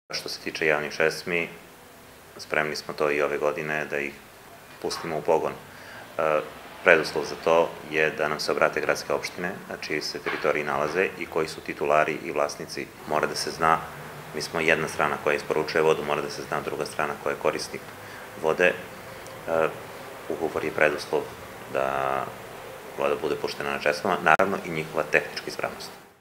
Što se tiče javnih česmi, spremni smo to i ove godine da ih pustimo u pogon. Preduslov za to je da nam se obrate gradske opštine, na čiji se teritoriji nalaze i koji su titulari i vlasnici. Mora da se zna, mi smo jedna strana koja isporučuje vodu, mora da se zna druga strana koja je korisnik vode. Ugovor je preduslov da voda bude puštena na česmama, naravno i njihova tehnička ispravnost.